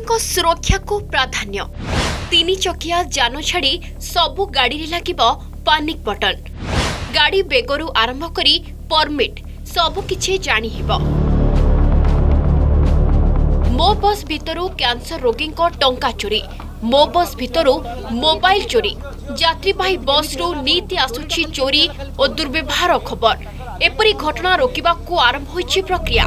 सुरक्षा को प्राधान्य। 3 चकिया जान छाड़ी सबु गाड़ी लगिबो पानिक बटन। गाड़ी बेगरू आरंभ करी परमिट सबु किछि जानी हेबो। मो बस भितरु कैंसर रोगी टंका चोरी, मो बस भितरु मोबाइल चोरी, यात्रीवाही बस रु नीति आसुछि चोरी और दुर्व्यवहार खबर। एपरी घटना रोकिबा को आरंभ होइछि प्रक्रिया।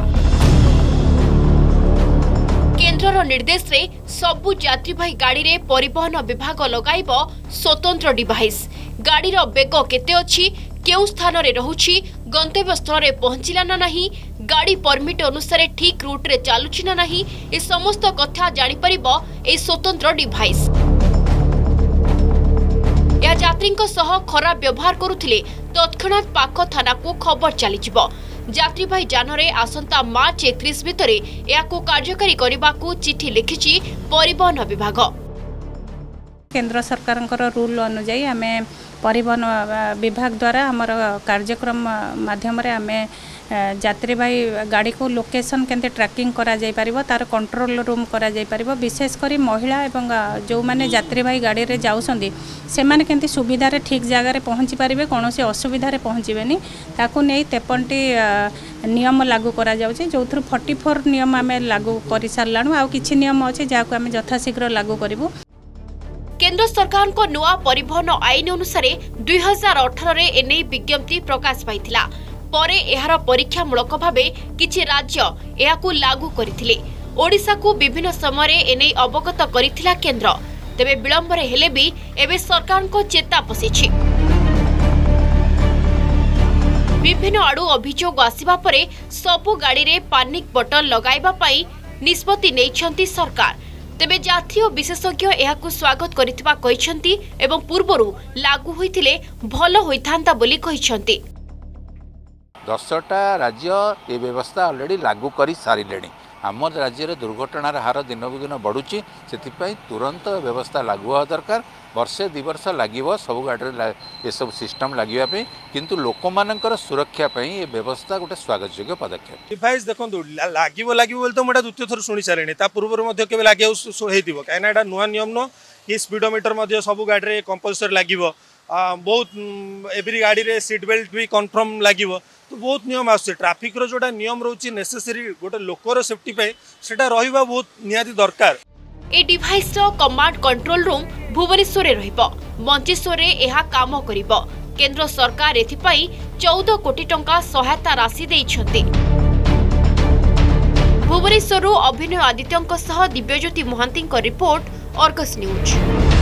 केंद्रर निर्देश रे सबु यात्रीवाही गाड़ी रे परिवहन विभाग लगाइबो स्वतंत्र डिवाइस। गाड़ीर बेग केते अछि, केउ स्थान रे रहुछि, गंतव्य स्थल रे पहुंचिला ना नहीं, गाड़ी परमिट अनुसार ठीक रूट रे चालुछि ना नहीं, ए समस्त कथा जानि परिबो ए स्वतंत्र डिवाइस। या यात्रींको सह खराब व्यवहार करुथिले तत्क्षणात पाख थाना को खबर चली जिवो। यात्रीवाही जान रे आसंता मार्च 31 भितरे याको कार्यकारी करबाकू चिठी लिखिछि परिवहन विभाग। केंद्र सरकार रूल अनुसार आमे परिवहन विभाग द्वारा हमर कार्यक्रम माध्यम रे आमे यात्रीवाही गाड़ी को लोकेशन केंते ट्रैकिंग करा जाय परिबो, तार कंट्रोल रूम करा जाय परिबो। विशेष करी महिला एवं जो माने यात्रीवाही गाड़ी रे जाउसंदी से माने केंते सुविधा रे ठीक जगह रे पहुंची परिबे, कोनोसी असुविधा रे पहुंचीबेनी, ताकू नै 53टी नियम लागू करा जाउछि। जोथुर 44 नियम आमे लागू करि सारलानु, आ किछि नियम अछि जाको आमे यथाशीघ्र लागू करिवो। केंद्र सरकार को नुआ परिवहन आईन अनुसार 2018 रे एने विज्ञप्ति प्रकाश पाइथिला। परे एहार परीक्षामूलक भावे किछि राज्य एहाकू लागू करिथिले। ओडिसा को विभिन्न समय रे एने अवगत करिथिला केंद्र। तेबे विलंब रे हेले भी एबे सरकार को चेता पसिछि। विभिन्न आडू अभियोग आसिबा परे सबु गाड़ी रे पानिक बटन लगाइबा पई निष्पत्ति नेइछंती सरकार। तेबे जातीय विशेषज्ञ एहाकू स्वागत करिथिबा कहिसंती एवं पूर्वरु लागू होइथिले भलो होइथांता बोली कहिसंती। 10टा राज्य ये व्यवस्था ऑलरेडी लागू करी सारिले। आम राज्य में दुर्घटनार हार दिनकू दिन बढ़ुची, से तुरंत व्यवस्था लागू हुआ दरकार। वर्षे 2 वर्ष लगे सब गाड़ी ये सब सिस्टम लगे, किंतु लोक मानकर सुरक्षा ये व्यवस्था गोटे स्वागत योग्य पदक्षेप। डिवाइस देखो लगे बोले तो मुझे द्वितीय थर शुणी सारे, पूर्व के लगे कहीं नुआ नियम न कि स्पीडोमीटर सब गाड़ी में कंपलसरी लगे। बहुत एवरी गाड़ी रे सीट बेल्ट भी कन्फर्म लगे, तो बहुत नियम आसुचे। ट्रैफिक रो जोटा नियम रोची नेसेसरी गोटे लोकर सेफ्टी पे सेटा रहिबा बहुत नियाती दरकार। ए डिवाइस रो कमांड कंट्रोल रूम भुवनेश्वर रे रहिबो, मंचेश्वर रे एहा काम करिबो। केंद्र सरकार एथिपाई 14 कोटी टंका सहायता राशि देइछंती। भुवनेश्वर रो अभिनय आदित्यंक सह Dibyajyoti Mahanty report, Argus news.